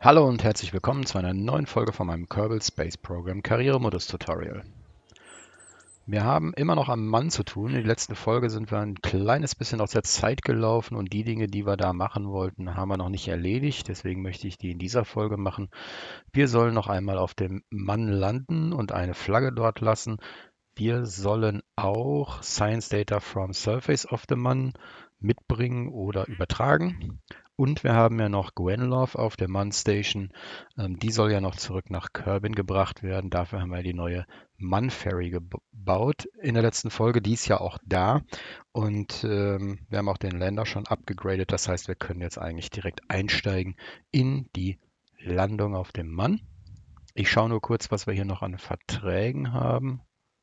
Hallo und herzlich willkommen zu einer neuen Folge von meinem Kerbal Space Program Karrieremodus Tutorial. Wir haben immer noch am Mann zu tun. In der letzten Folge sind wir ein kleines bisschen aus der Zeit gelaufen und die Dinge, die wir da machen wollten, haben wir noch nicht erledigt. Deswegen möchte ich die in dieser Folge machen. Wir sollen noch einmal auf dem Mann landen und eine Flagge dort lassen. Wir sollen auch Science Data from Surface of the Mann mitbringen oder übertragen. Und wir haben ja noch Gwenlove auf der Mann Station. Die soll ja noch zurück nach Kerbin gebracht werden. Dafür haben wir die neue Mann Ferry gebaut in der letzten Folge. Die ist ja auch da. Und wir haben auch den Lander schon abgegradet. Das heißt, wir können jetzt eigentlich direkt einsteigen in die Landung auf dem Mann. Ich schaue nur kurz, was wir hier noch an Verträgen haben.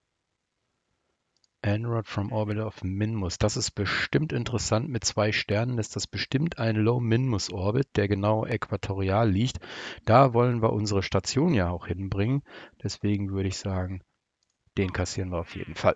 En-ROAD from Orbit of Minmus. Das ist bestimmt interessant. Mit 2 Sternen ist das bestimmt ein Low-Minmus-Orbit, der genau äquatorial liegt. Da wollen wir unsere Station ja auch hinbringen. Deswegen würde ich sagen, den kassieren wir auf jeden Fall.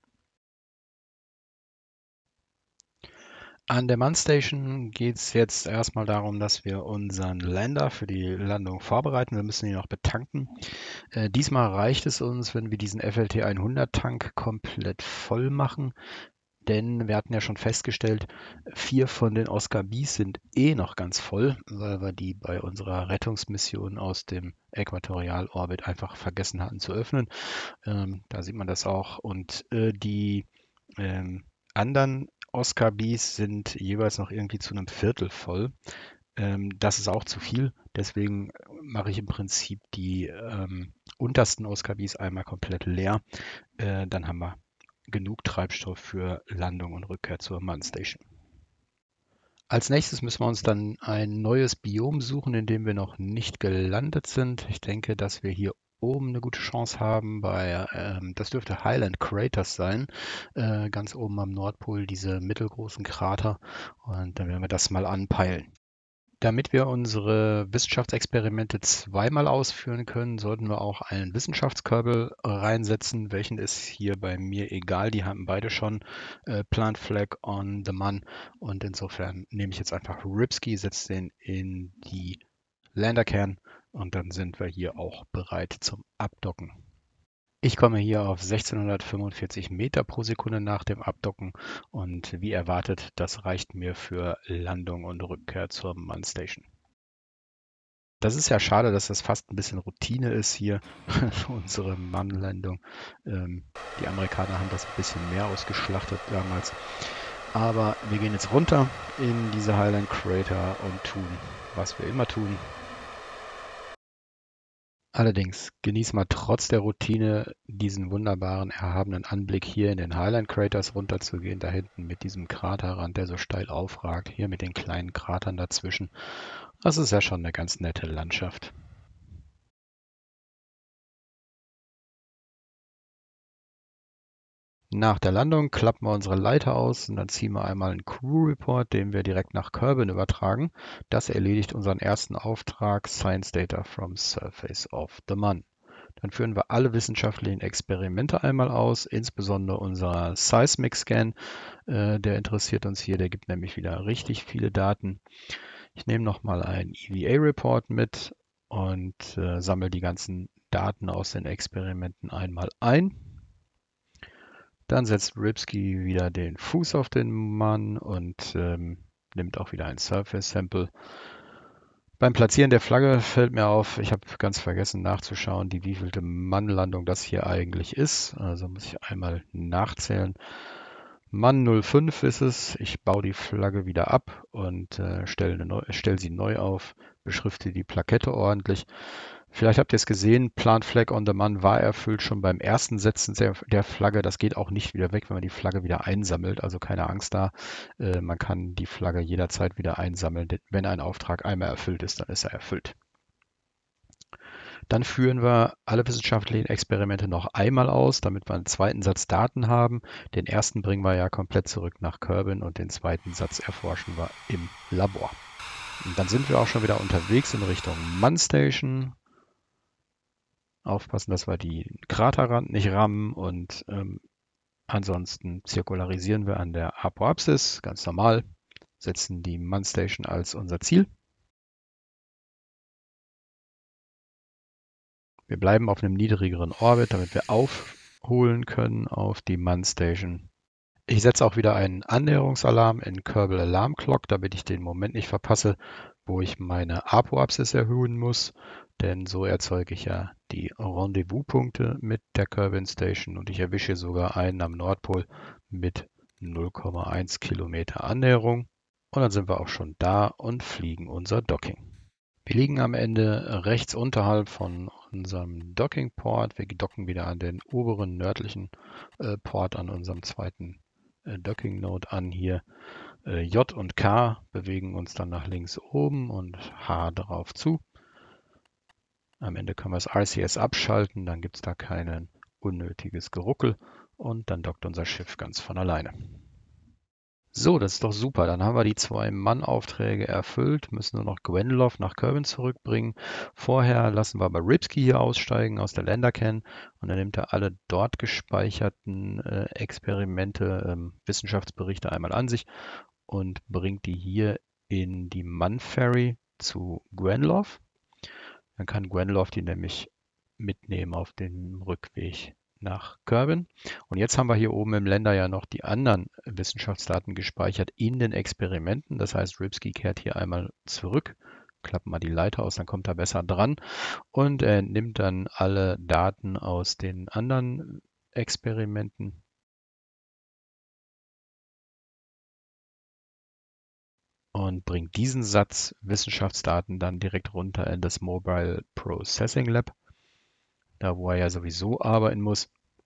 An der Mann Station geht es jetzt erstmal darum, dass wir unseren Lander für die Landung vorbereiten. Wir müssen ihn noch betanken. Diesmal reicht es uns, wenn wir diesen FLT 100 Tank komplett voll machen. Denn wir hatten ja schon festgestellt, 4 von den Oscar Bs sind eh noch ganz voll, weil wir die bei unserer Rettungsmission aus dem Äquatorialorbit einfach vergessen hatten zu öffnen. Da sieht man das auch. Und die anderen Oscar Bs sind jeweils noch irgendwie zu einem Viertel voll. Das ist auch zu viel. Deswegen mache ich im Prinzip die untersten Oscar Bs einmal komplett leer. Dann haben wir genug Treibstoff für Landung und Rückkehr zur Mann Station. Als nächstes müssen wir uns dann ein neues Biom suchen, in dem wir noch nicht gelandet sind. Ich denke, dass wir hier oben eine gute Chance haben das dürfte Highland Craters sein, ganz oben am Nordpol, diese mittelgroßen Krater. Und dann werden wir das mal anpeilen. Damit wir unsere Wissenschaftsexperimente zweimal ausführen können, sollten wir auch einen Wissenschaftskörper reinsetzen. Welchen ist hier bei mir egal. Die haben beide schon Plant Flag on the Mann. Und insofern nehme ich jetzt einfach Ripsky, setze den in die Landerkern und dann sind wir hier auch bereit zum Abdocken. Ich komme hier auf 1645 Meter pro Sekunde nach dem Abdocken und wie erwartet, das reicht mir für Landung und Rückkehr zur Mann Station. Das ist ja schade, dass das fast ein bisschen Routine ist hier, unsere Mannlandung. Die Amerikaner haben das ein bisschen mehr ausgeschlachtet damals. Aber wir gehen jetzt runter in diese Highland Crater und tun, was wir immer tun. Allerdings genieß mal trotz der Routine diesen wunderbaren, erhabenen Anblick hier in den Highland Craters runterzugehen, da hinten mit diesem Kraterrand, der so steil aufragt, hier mit den kleinen Kratern dazwischen. Das ist ja schon eine ganz nette Landschaft. Nach der Landung klappen wir unsere Leiter aus und dann ziehen wir einmal einen Crew Report, den wir direkt nach Kerbin übertragen. Das erledigt unseren ersten Auftrag, Science Data from Surface of the Mann. Dann führen wir alle wissenschaftlichen Experimente einmal aus, insbesondere unser Seismic Scan, der interessiert uns hier, der gibt nämlich wieder richtig viele Daten. Ich nehme nochmal einen EVA-Report mit und sammle die ganzen Daten aus den Experimenten einmal ein. Dann setzt Ripsky wieder den Fuß auf den Mann und nimmt auch wieder ein Surface Sample. Beim Platzieren der Flagge fällt mir auf, ich habe ganz vergessen nachzuschauen, die wievielte Mannlandung das hier eigentlich ist. Also muss ich einmal nachzählen. Mann 05 ist es. Ich baue die Flagge wieder ab und stell sie neu auf, beschrifte die Plakette ordentlich. Vielleicht habt ihr es gesehen, Plant Flag on the Mann war erfüllt schon beim ersten Setzen der Flagge. Das geht auch nicht wieder weg, wenn man die Flagge wieder einsammelt. Also keine Angst da. Man kann die Flagge jederzeit wieder einsammeln. Wenn ein Auftrag einmal erfüllt ist, dann ist er erfüllt. Dann führen wir alle wissenschaftlichen Experimente noch einmal aus, damit wir einen zweiten Satz Daten haben. Den ersten bringen wir ja komplett zurück nach Kerbin und den zweiten Satz erforschen wir im Labor. Und dann sind wir auch schon wieder unterwegs in Richtung Mann Station. Aufpassen, dass wir die Kraterrand nicht rammen und ansonsten zirkularisieren wir an der Apoapsis, ganz normal, setzen die Mann Station als unser Ziel. Wir bleiben auf einem niedrigeren Orbit, damit wir aufholen können auf die Mann Station. Ich setze auch wieder einen Annäherungsalarm in Kerbal Alarm Clock, damit ich den Moment nicht verpasse, wo ich meine Apoapsis erhöhen muss, denn so erzeuge ich ja die Rendezvouspunkte mit der Kerbin Station und ich erwische sogar einen am Nordpol mit 0,1 Kilometer Annäherung und dann sind wir auch schon da und fliegen unser Docking. Wir liegen am Ende rechts unterhalb von unserem Docking-Port. Wir docken wieder an den oberen nördlichen Port an unserem zweiten Docking-Node an hier. J und K bewegen uns dann nach links oben und H darauf zu. Am Ende können wir das RCS abschalten, dann gibt es da kein unnötiges Geruckel und dann dockt unser Schiff ganz von alleine. So, das ist doch super. Dann haben wir die 2-Mann-Aufträge erfüllt, müssen nur noch Gwenloff nach Kerbin zurückbringen. Vorher lassen wir aber Ripsky hier aussteigen aus der Landercan und dann nimmt er alle dort gespeicherten Experimente, Wissenschaftsberichte einmal an sich und bringt die hier in die Mann-Ferry zu Gwenloff. Dann kann Gwenloff die nämlich mitnehmen auf dem Rückweg nach Kerbin. Und jetzt haben wir hier oben im Länder ja noch die anderen Wissenschaftsdaten gespeichert in den Experimenten. Das heißt, Ripsky kehrt hier einmal zurück, klappt mal die Leiter aus, dann kommt er besser dran und er nimmt dann alle Daten aus den anderen Experimenten und bringt diesen Satz Wissenschaftsdaten dann direkt runter in das Mobile Processing Lab, da wo er ja sowieso arbeiten muss.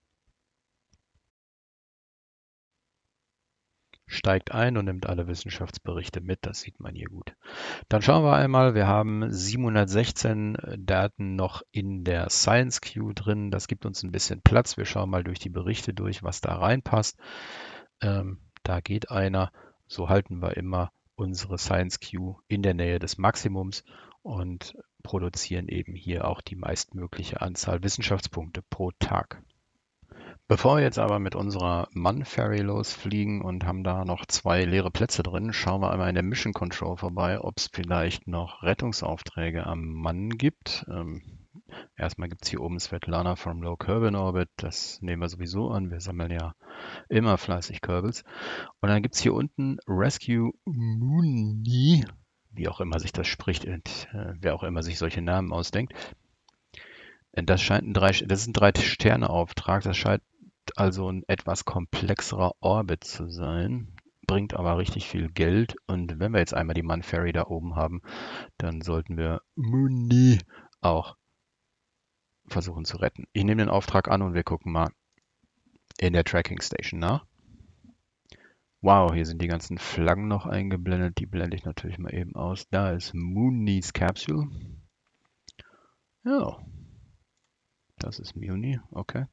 Steigt ein und nimmt alle Wissenschaftsberichte mit, das sieht man hier gut. Dann schauen wir einmal, wir haben 716 Daten noch in der Science Queue drin. Das gibt uns ein bisschen Platz. Wir schauen mal durch die Berichte durch, was da reinpasst. Da geht einer. So halten wir immer unsere Science Queue in der Nähe des Maximums und produzieren eben hier auch die meistmögliche Anzahl Wissenschaftspunkte pro Tag. Bevor wir jetzt aber mit unserer Mann-Ferry losfliegen und haben da noch 2 leere Plätze drin, schauen wir einmal in der Mission Control vorbei, ob es vielleicht noch Rettungsaufträge am Mann gibt. Erstmal gibt es hier oben Svetlana from Low Kerbin Orbit. Das nehmen wir sowieso an. Wir sammeln ja immer fleißig Kerbals. Und dann gibt es hier unten Rescue Mooney, wie auch immer sich das spricht, wer auch immer sich solche Namen ausdenkt. Das ist ein 3-Sterne-Auftrag. Das scheint also ein etwas komplexerer Orbit zu sein, bringt aber richtig viel Geld. Und wenn wir jetzt einmal die Mann Ferry da oben haben, dann sollten wir Mooney auch versuchen zu retten. Ich nehme den Auftrag an und wir gucken mal in der Tracking Station nach. Wow, hier sind die ganzen Flaggen noch eingeblendet. Die blende ich natürlich mal eben aus. Da ist Mooney's Capsule. Ja, das ist Mooney, okay.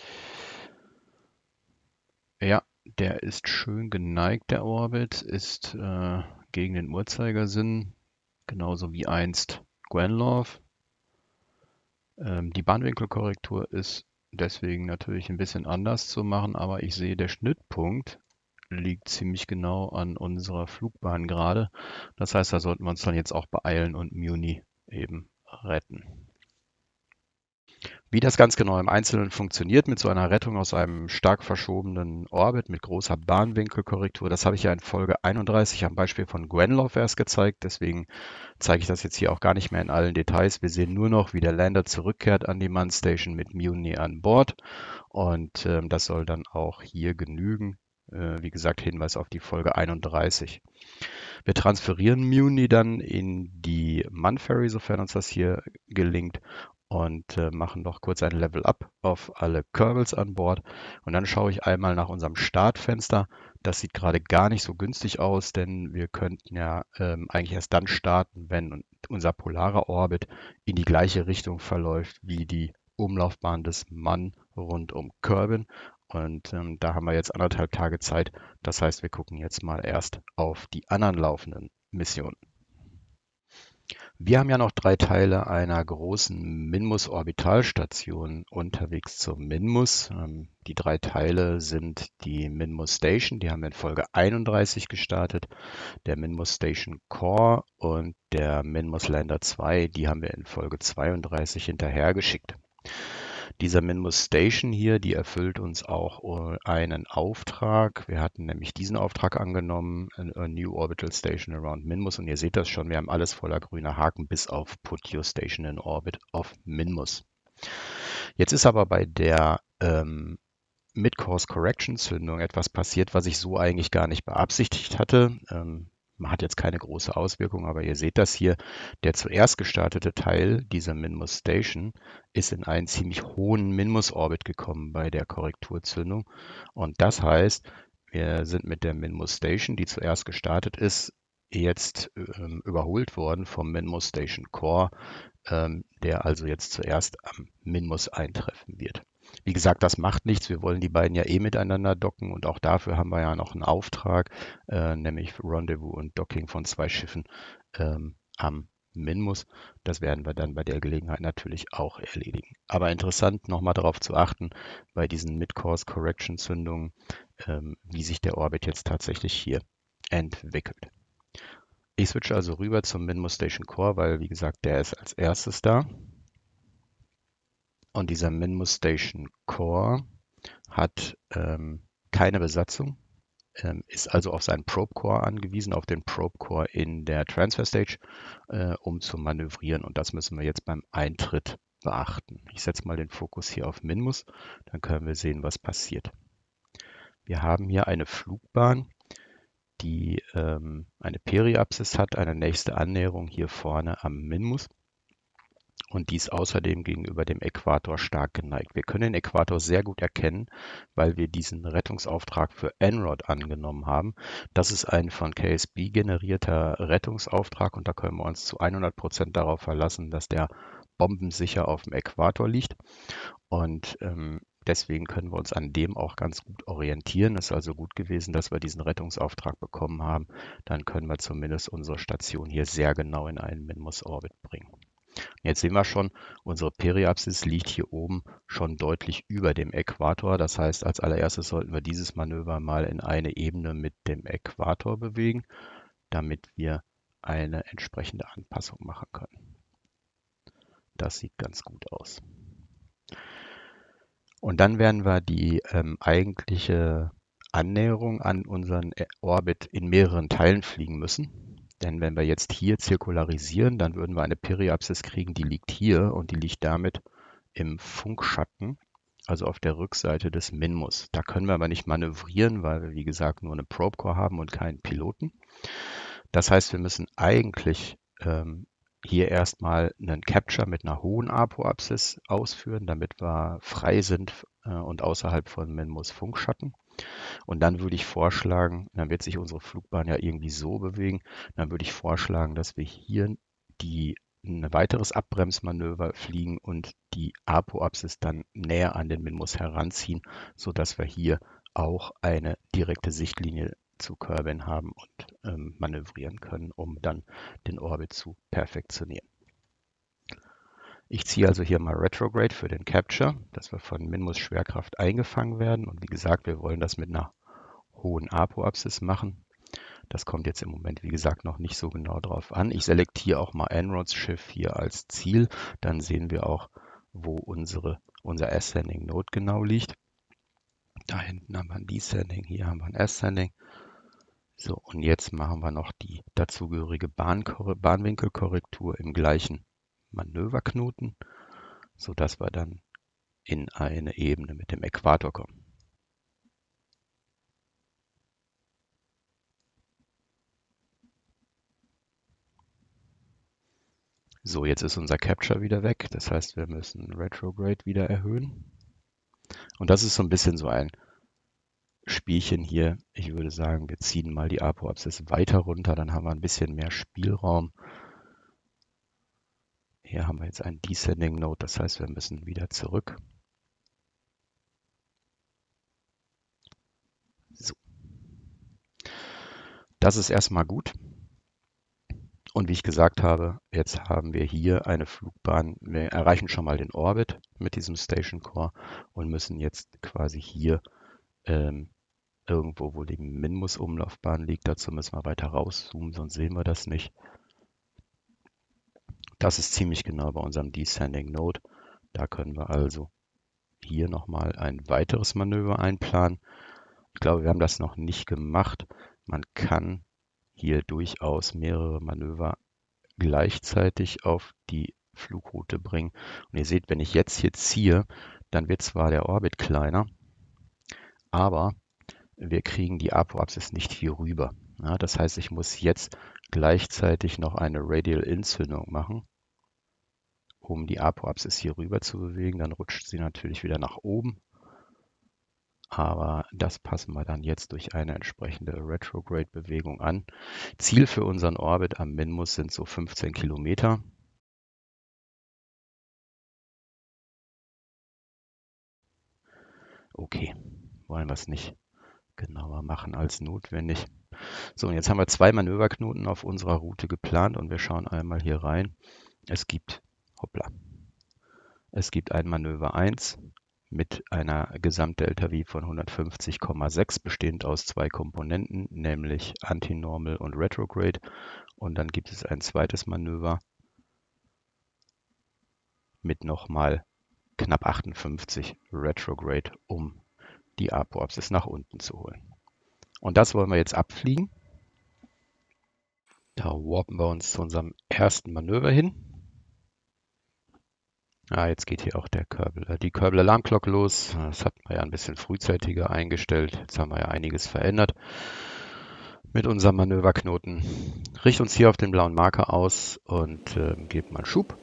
Ja, der ist schön geneigt, der Orbit, ist gegen den Uhrzeigersinn, genauso wie einst Gwenloff. Die Bahnwinkelkorrektur ist deswegen natürlich ein bisschen anders zu machen, aber ich sehe, der Schnittpunkt liegt ziemlich genau an unserer Flugbahn gerade. Das heißt, da sollten wir uns dann jetzt auch beeilen und Muni eben retten. Wie das ganz genau im Einzelnen funktioniert mit so einer Rettung aus einem stark verschobenen Orbit mit großer Bahnwinkelkorrektur, das habe ich ja in Folge 31 am Beispiel von Gwenloff erst gezeigt. Deswegen zeige ich das jetzt hier auch gar nicht mehr in allen Details. Wir sehen nur noch, wie der Lander zurückkehrt an die Mann Station mit Muni an Bord. Und das soll dann auch hier genügen. Wie gesagt, Hinweis auf die Folge 31. Wir transferieren Muni dann in die Mann Ferry, sofern uns das hier gelingt, und machen noch kurz ein Level Up auf alle Kerbals an Bord. Und dann schaue ich einmal nach unserem Startfenster. Das sieht gerade gar nicht so günstig aus, denn wir könnten ja eigentlich erst dann starten, wenn unser polarer Orbit in die gleiche Richtung verläuft wie die Umlaufbahn des Mann rund um Kerbin. Und da haben wir jetzt 1,5 Tage Zeit. Das heißt, wir gucken jetzt mal erst auf die anderen laufenden Missionen. Wir haben ja noch 3 Teile einer großen Minmus-Orbitalstation unterwegs zur Minmus. Die 3 Teile sind die Minmus Station, die haben wir in Folge 31 gestartet, der Minmus Station Core und der Minmus Lander 2, die haben wir in Folge 32 hinterhergeschickt. Dieser Minmus Station hier, die erfüllt uns auch einen Auftrag. Wir hatten nämlich diesen Auftrag angenommen, a New Orbital Station around Minmus. Und ihr seht das schon, wir haben alles voller grüner Haken, bis auf Put Your Station in Orbit of Minmus. Jetzt ist aber bei der Mid-Course Correction Zündung etwas passiert, was ich so eigentlich gar nicht beabsichtigt hatte. Hat jetzt keine große Auswirkung, aber ihr seht das hier. Der zuerst gestartete Teil dieser Minmus Station ist in einen ziemlich hohen Minmus-Orbit gekommen bei der Korrekturzündung. Und das heißt, wir sind mit der Minmus Station, die zuerst gestartet ist, jetzt überholt worden vom Minmus Station Core, der also jetzt zuerst am Minmus eintreffen wird. Wie gesagt, das macht nichts. Wir wollen die beiden ja eh miteinander docken und auch dafür haben wir ja noch einen Auftrag, nämlich Rendezvous und Docking von 2 Schiffen am Minmus. Das werden wir dann bei der Gelegenheit natürlich auch erledigen. Aber interessant, nochmal darauf zu achten, bei diesen Mid-Course Correction Zündungen, wie sich der Orbit jetzt tatsächlich hier entwickelt. Ich switche also rüber zum Minmus Station Core, weil, wie gesagt, der ist als erstes da. Und dieser Minmus Station Core hat keine Besatzung, ist also auf seinen Probe Core angewiesen, auf den Probe Core in der Transfer Stage, um zu manövrieren. Und das müssen wir jetzt beim Eintritt beachten. Ich setze mal den Fokus hier auf Minmus, dann können wir sehen, was passiert. Wir haben hier eine Flugbahn, die eine Periapsis hat, eine nächste Annäherung hier vorne am Minmus. Und dies außerdem gegenüber dem Äquator stark geneigt. Wir können den Äquator sehr gut erkennen, weil wir diesen Rettungsauftrag für En-ROAD angenommen haben. Das ist ein von KSB generierter Rettungsauftrag und da können wir uns zu 100% darauf verlassen, dass der bombensicher auf dem Äquator liegt. Und deswegen können wir uns an dem auch ganz gut orientieren. Es ist also gut gewesen, dass wir diesen Rettungsauftrag bekommen haben. Dann können wir zumindest unsere Station hier sehr genau in einen Minmus-Orbit bringen. Jetzt sehen wir schon, unsere Periapsis liegt hier oben schon deutlich über dem Äquator. Das heißt, als allererstes sollten wir dieses Manöver mal in eine Ebene mit dem Äquator bewegen, damit wir eine entsprechende Anpassung machen können. Das sieht ganz gut aus. Und dann werden wir die eigentliche Annäherung an unseren Orbit in mehreren Teilen fliegen müssen. Denn wenn wir jetzt hier zirkularisieren, dann würden wir eine Periapsis kriegen, die liegt hier und die liegt damit im Funkschatten, also auf der Rückseite des Minmus. Da können wir aber nicht manövrieren, weil wir, wie gesagt, nur eine Probe Core haben und keinen Piloten. Das heißt, wir müssen eigentlich hier erstmal einen Capture mit einer hohen Apoapsis ausführen, damit wir frei sind und außerhalb von Minmus Funkschatten. Und dann würde ich vorschlagen, dann wird sich unsere Flugbahn ja irgendwie so bewegen, dann würde ich vorschlagen, dass wir hier ein weiteres Abbremsmanöver fliegen und die Apoapsis dann näher an den Minmus heranziehen, sodass wir hier auch eine direkte Sichtlinie zu Kerbin haben und manövrieren können, um dann den Orbit zu perfektionieren. Ich ziehe also hier mal Retrograde für den Capture, dass wir von Minmus Schwerkraft eingefangen werden. Und wie gesagt, wir wollen das mit einer hohen Apoapsis machen. Das kommt jetzt im Moment, wie gesagt, noch nicht so genau drauf an. Ich selektiere auch mal En-ROADs Schiff hier als Ziel. Dann sehen wir auch, wo unser Ascending Node genau liegt. Da hinten haben wir ein Descending, hier haben wir ein Ascending. So, und jetzt machen wir noch die dazugehörige Bahnwinkelkorrektur im gleichen Manöverknoten, sodass wir dann in eine Ebene mit dem Äquator kommen. So, jetzt ist unser Capture wieder weg. Das heißt, wir müssen Retrograde wieder erhöhen. Und das ist so ein bisschen so ein Spielchen hier. Ich würde sagen, wir ziehen mal die Apoapsis weiter runter, dann haben wir ein bisschen mehr Spielraum. Hier haben wir jetzt ein Descending Node, das heißt, wir müssen wieder zurück. So. Das ist erstmal gut. Und wie ich gesagt habe, jetzt haben wir hier eine Flugbahn. Wir erreichen schon mal den Orbit mit diesem Station Core und müssen jetzt quasi hier irgendwo, wo die Minmus-Umlaufbahn liegt, dazu müssen wir weiter rauszoomen, sonst sehen wir das nicht. Das ist ziemlich genau bei unserem Descending Node. Da können wir also hier nochmal ein weiteres Manöver einplanen. Ich glaube, wir haben das noch nicht gemacht. Man kann hier durchaus mehrere Manöver gleichzeitig auf die Flugroute bringen. Und ihr seht, wenn ich jetzt hier ziehe, dann wird zwar der Orbit kleiner, aber wir kriegen die Apoapsis nicht hier rüber. Ja, das heißt, ich muss jetzt gleichzeitig noch eine Radial-In-Zündung machen, um die Apoapsis hier rüber zu bewegen. Dann rutscht sie natürlich wieder nach oben. Aber das passen wir dann jetzt durch eine entsprechende Retrograde-Bewegung an. Ziel für unseren Orbit am Minmus sind so 15 Kilometer. Okay, wollen wir es nicht genauer machen als notwendig. So, und jetzt haben wir 2 Manöverknoten auf unserer Route geplant und wir schauen einmal hier rein. Es gibt ein Manöver 1 mit einer Gesamtdelta-V von 150,6, bestehend aus 2 Komponenten, nämlich Antinormal und Retrograde. Und dann gibt es ein zweites Manöver mit nochmal knapp 58 Retrograde, um die Apoapsis nach unten zu holen. Und das wollen wir jetzt abfliegen. Da warpen wir uns zu unserem ersten Manöver hin. Jetzt geht hier auch die Kerbal Alarm Clock los. Das hatten wir ja ein bisschen frühzeitiger eingestellt. Jetzt haben wir ja einiges verändert mit unserem Manöverknoten. Richte uns hier auf den blauen Marker aus und gebt mal Schub.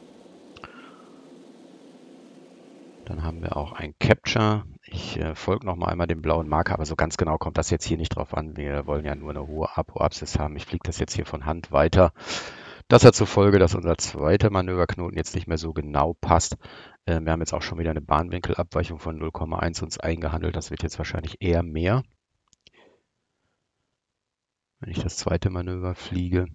Dann haben wir auch ein Capture. Ich folge noch mal einmal dem blauen Marker, aber so ganz genau kommt das jetzt hier nicht drauf an. Wir wollen ja nur eine hohe Apoapsis haben. Ich fliege das jetzt hier von Hand weiter. Das hat zur Folge, dass unser zweiter Manöverknoten jetzt nicht mehr so genau passt. Wir haben jetzt auch schon wieder eine Bahnwinkelabweichung von 0,1 uns eingehandelt. Das wird jetzt wahrscheinlich eher mehr, wenn ich das zweite Manöver fliege.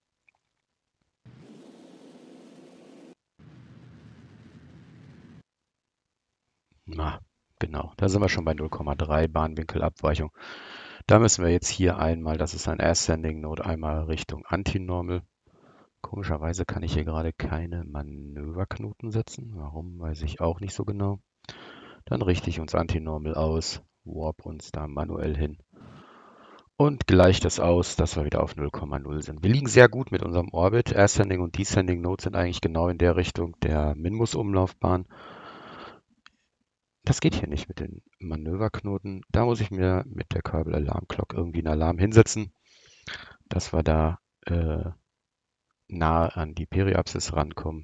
Genau, da sind wir schon bei 0,3 Bahnwinkelabweichung. Da müssen wir jetzt hier einmal, das ist ein Ascending Node, einmal Richtung Antinormal. Komischerweise kann ich hier gerade keine Manöverknoten setzen. Warum, weiß ich auch nicht so genau. Dann richte ich uns Antinormal aus, warp uns da manuell hin und gleicht das aus, dass wir wieder auf 0,0 sind. Wir liegen sehr gut mit unserem Orbit. Ascending und Descending Node sind eigentlich genau in der Richtung der Minmus-Umlaufbahn. Das geht hier nicht mit den Manöverknoten. Da muss ich mir mit der Kerbal Alarm Clock irgendwie einen Alarm hinsetzen, dass wir da nahe an die Periapsis rankommen.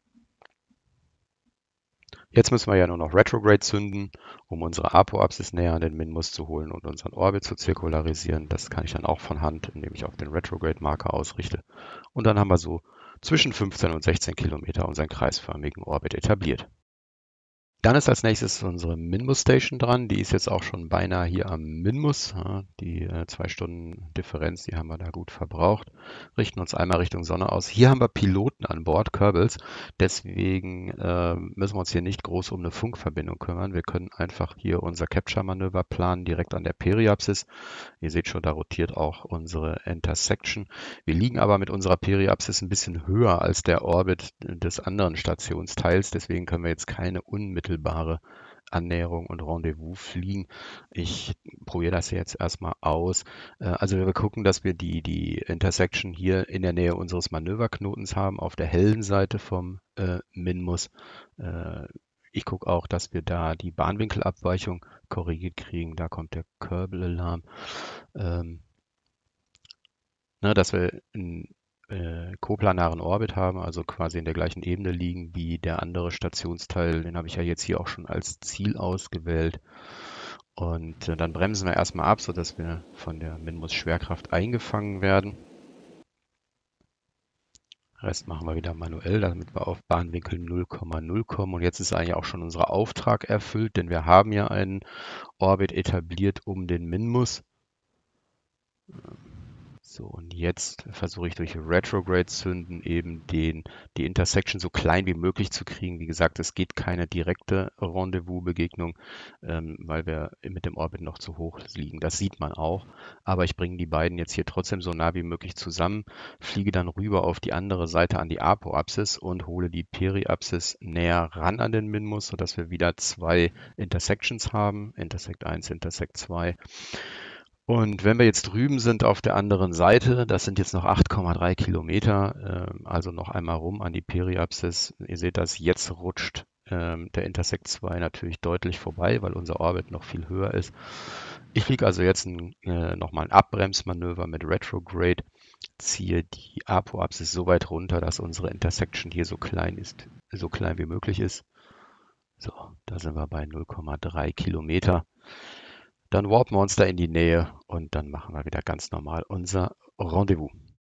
Jetzt müssen wir ja nur noch Retrograde zünden, um unsere Apoapsis näher an den Minmus zu holen und unseren Orbit zu zirkularisieren. Das kann ich dann auch von Hand, indem ich auf den Retrograde-Marker ausrichte. Und dann haben wir so zwischen 15 und 16 Kilometer unseren kreisförmigen Orbit etabliert. Dann ist als nächstes unsere Minmus Station dran. Die ist jetzt auch schon beinahe hier am Minmus. Ja, die 2 Stunden Differenz, die haben wir da gut verbraucht. Richten uns einmal Richtung Sonne aus. Hier haben wir Piloten an Bord, Kerbals. Deswegen müssen wir uns hier nicht groß um eine Funkverbindung kümmern. Wir können einfach hier unser Capture-Manöver planen, direkt an der Periapsis. Ihr seht schon, da rotiert auch unsere Intersection. Wir liegen aber mit unserer Periapsis ein bisschen höher als der Orbit des anderen Stationsteils. Deswegen können wir jetzt keine unmittelbare Annäherung und Rendezvous fliegen. Ich probiere das jetzt erstmal aus. Also wir gucken, dass wir die Intersection hier in der Nähe unseres Manöverknotens haben, auf der hellen Seite vom Minmus. Ich gucke auch, dass wir da die Bahnwinkelabweichung korrigiert kriegen. Da kommt der Kerbal Alarm. Dass wir einen koplanaren Orbit haben, also quasi in der gleichen Ebene liegen wie der andere Stationsteil. Den habe ich ja jetzt hier auch schon als Ziel ausgewählt. Und dann bremsen wir erstmal ab, sodass wir von der Minmus-Schwerkraft eingefangen werden. Rest machen wir wieder manuell, damit wir auf Bahnwinkel 0,0 kommen. Und jetzt ist eigentlich auch schon unser Auftrag erfüllt, denn wir haben ja einen Orbit etabliert um den Minmus. So, und jetzt versuche ich durch Retrograde-Zünden eben die Intersection so klein wie möglich zu kriegen. Wie gesagt, es geht keine direkte Rendezvous-Begegnung, weil wir mit dem Orbit noch zu hoch liegen. Das sieht man auch. Aber ich bringe die beiden jetzt hier trotzdem so nah wie möglich zusammen, fliege dann rüber auf die andere Seite an die Apoapsis und hole die Periapsis näher ran an den Minmus, sodass wir wieder zwei Intersections haben, Intersect 1, Intersect 2. Und wenn wir jetzt drüben sind auf der anderen Seite, das sind jetzt noch 8,3 Kilometer, also noch einmal rum an die Periapsis. Ihr seht das, jetzt rutscht der Intersect 2 natürlich deutlich vorbei, weil unser Orbit noch viel höher ist. Ich fliege also jetzt nochmal ein Abbremsmanöver mit Retrograde, ziehe die Apoapsis so weit runter, dass unsere Intersection hier so klein ist, so klein wie möglich ist. So, da sind wir bei 0,3 Kilometer. Dann warpen wir uns da in die Nähe und dann machen wir wieder ganz normal unser Rendezvous.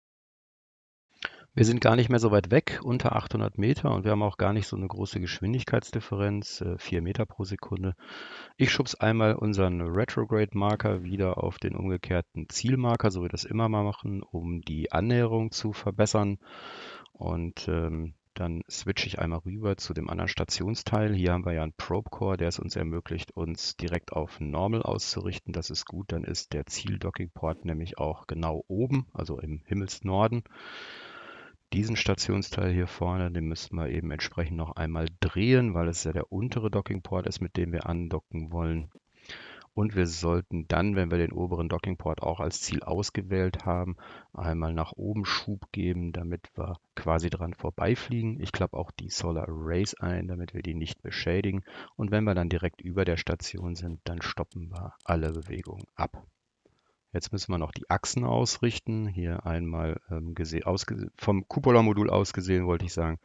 Wir sind gar nicht mehr so weit weg, unter 800 Meter, und wir haben auch gar nicht so eine große Geschwindigkeitsdifferenz, 4 Meter pro Sekunde. Ich schubse einmal unseren Retrograde-Marker wieder auf den umgekehrten Zielmarker, so wie wir das immer mal machen, um die Annäherung zu verbessern. Und dann switche ich einmal rüber zu dem anderen Stationsteil. Hier haben wir ja einen Probe Core, der es uns ermöglicht, uns direkt auf Normal auszurichten. Das ist gut, dann ist der Ziel-Docking-Port nämlich auch genau oben, also im Himmelsnorden. Diesen Stationsteil hier vorne, den müssten wir eben entsprechend noch einmal drehen, weil es ja der untere Docking-Port ist, mit dem wir andocken wollen. Und wir sollten dann, wenn wir den oberen Dockingport auch als Ziel ausgewählt haben, einmal nach oben Schub geben, damit wir quasi dran vorbeifliegen. Ich klappe auch die Solar Arrays ein, damit wir die nicht beschädigen. Und wenn wir dann direkt über der Station sind, dann stoppen wir alle Bewegungen ab. Jetzt müssen wir noch die Achsen ausrichten. Hier einmal vom Cupola-Modul aus gesehen, wollte ich sagen,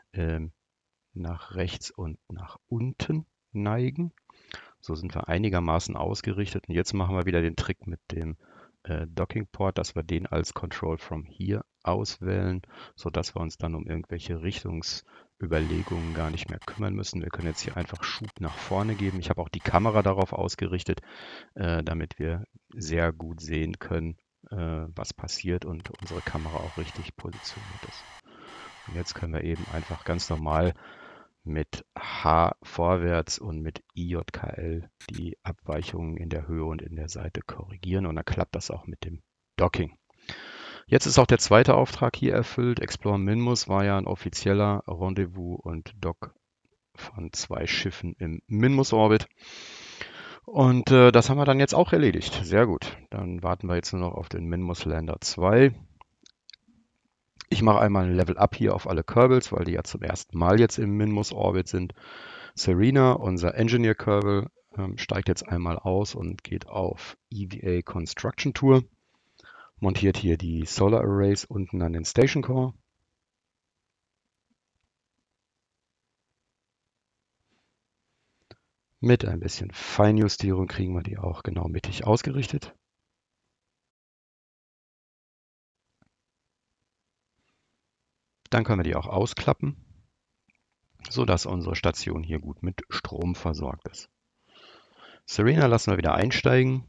nach rechts und nach unten neigen. So sind wir einigermaßen ausgerichtet. Und jetzt machen wir wieder den Trick mit dem Docking Port, dass wir den als Control from Here auswählen, sodass wir uns dann um irgendwelche Richtungsüberlegungen gar nicht mehr kümmern müssen. Wir können jetzt hier einfach Schub nach vorne geben. Ich habe auch die Kamera darauf ausgerichtet, damit wir sehr gut sehen können, was passiert und unsere Kamera auch richtig positioniert ist. Und jetzt können wir eben einfach ganz normal mit H vorwärts und mit IJKL die Abweichungen in der Höhe und in der Seite korrigieren, und dann klappt das auch mit dem Docking. Jetzt ist auch der zweite Auftrag hier erfüllt. Explore Minmus war ja ein offizieller Rendezvous und Dock von 2 Schiffen im Minmus-Orbit. Und das haben wir dann jetzt auch erledigt. Sehr gut. Dann warten wir jetzt nur noch auf den Minmus Lander 2. Ich mache einmal ein Level Up hier auf alle Kerbals, weil die ja zum ersten Mal jetzt im Minmus-Orbit sind. Serena, unser Engineer Kerbal, steigt jetzt einmal aus und geht auf EVA Construction Tour. Montiert hier die Solar Arrays unten an den Station Core. Mit ein bisschen Feinjustierung kriegen wir die auch genau mittig ausgerichtet. Dann können wir die auch ausklappen, sodass unsere Station hier gut mit Strom versorgt ist. Serena lassen wir wieder einsteigen.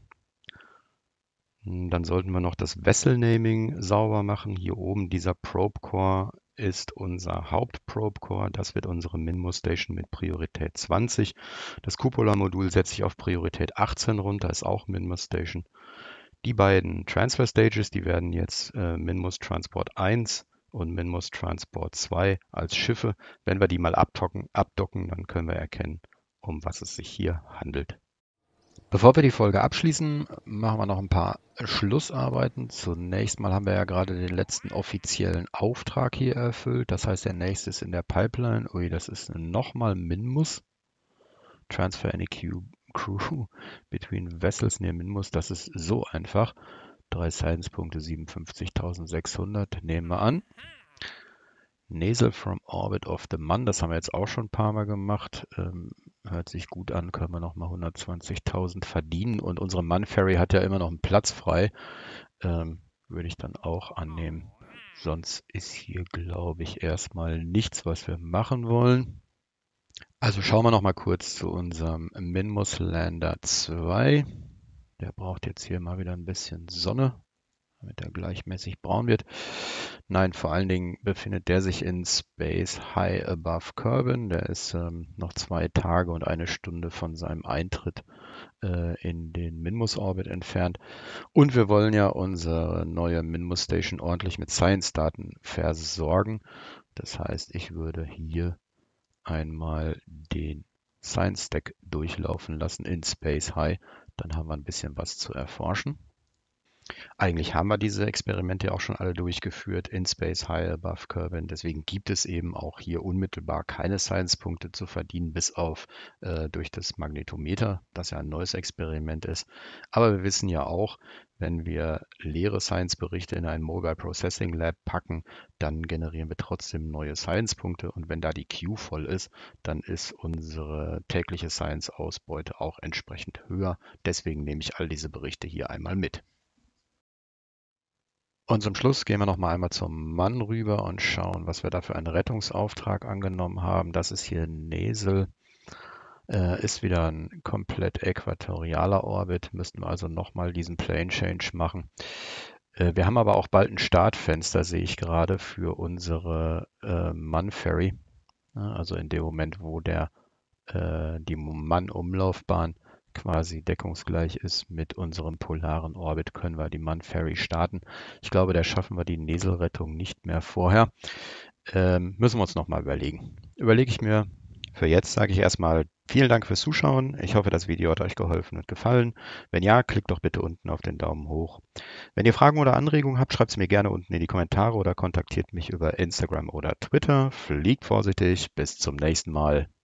Dann sollten wir noch das Vessel Naming sauber machen. Hier oben dieser Probe Core ist unser Haupt-Probe Core. Das wird unsere Minmus Station mit Priorität 20. Das Cupola-Modul setze ich auf Priorität 18 runter, ist auch Minmus Station. Die beiden Transfer Stages, die werden jetzt Minmus Transport 1 und Minmus Transport 2 als Schiffe. Wenn wir die mal abdocken, dann können wir erkennen, um was es sich hier handelt. Bevor wir die Folge abschließen, machen wir noch ein paar Schlussarbeiten. Zunächst mal haben wir ja gerade den letzten offiziellen Auftrag hier erfüllt. Das heißt, der nächste ist in der Pipeline. Ui, das ist nochmal Minmus. Transfer any crew between vessels near Minmus. Das ist so einfach. 3 Science-Punkte, 57.600 nehmen wir an. Nasal from Orbit of the Mun, das haben wir jetzt auch schon ein paar Mal gemacht. Hört sich gut an, können wir nochmal 120.000 verdienen. Und unsere Mun Ferry hat ja immer noch einen Platz frei. Würde ich dann auch annehmen. Sonst ist hier, glaube ich, erstmal nichts, was wir machen wollen. Also schauen wir nochmal kurz zu unserem Minmus Lander 2. Der braucht jetzt hier mal wieder ein bisschen Sonne. damit er gleichmäßig braun wird. Nein, vor allen Dingen befindet der sich in Space High Above Kerbin. Der ist noch 2 Tage und 1 Stunde von seinem Eintritt in den Minmus-Orbit entfernt. Und wir wollen ja unsere neue Minmus Station ordentlich mit Science-Daten versorgen. Das heißt, ich würde hier einmal den Science Stack durchlaufen lassen in Space High. Dann haben wir ein bisschen was zu erforschen. Eigentlich haben wir diese Experimente auch schon alle durchgeführt in Space High Above Kerbin. Deswegen gibt es eben auch hier unmittelbar keine Science-Punkte zu verdienen, bis auf durch das Magnetometer, das ja ein neues Experiment ist. Aber wir wissen ja auch, wenn wir leere Science-Berichte in ein Mobile Processing Lab packen, dann generieren wir trotzdem neue Science-Punkte. Und wenn da die Queue voll ist, dann ist unsere tägliche Science-Ausbeute auch entsprechend höher. Deswegen nehme ich all diese Berichte hier einmal mit. Und zum Schluss gehen wir noch mal einmal zum Mann rüber und schauen, was wir da für einen Rettungsauftrag angenommen haben. Das ist hier Nesel, ist wieder ein komplett äquatorialer Orbit. Müssten wir also noch mal diesen Plane Change machen. Wir haben aber auch bald ein Startfenster, sehe ich gerade, für unsere Mann-Ferry. Ja, also in dem Moment, wo die Mann-Umlaufbahn quasi deckungsgleich ist mit unserem polaren Orbit, können wir die Mann-Ferry starten. Ich glaube, da schaffen wir die Neselrettung nicht mehr vorher. Müssen wir uns nochmal überlegen. Überlege ich mir. Für jetzt sage ich erstmal vielen Dank fürs Zuschauen. Ich hoffe, das Video hat euch geholfen und gefallen. Wenn ja, klickt doch bitte unten auf den Daumen hoch. Wenn ihr Fragen oder Anregungen habt, schreibt es mir gerne unten in die Kommentare oder kontaktiert mich über Instagram oder Twitter. Fliegt vorsichtig. Bis zum nächsten Mal.